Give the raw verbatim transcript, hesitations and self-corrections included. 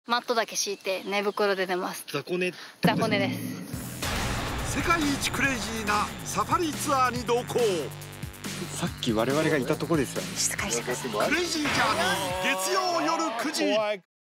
マットだけ敷いて寝袋で寝ます。 雑魚寝。 雑魚寝です。 世界一クレイジーなサファリツアーに同行。 さっき我々がいたとこですよね。 静かにしてください。 クレイジージャーニー月曜夜くじ。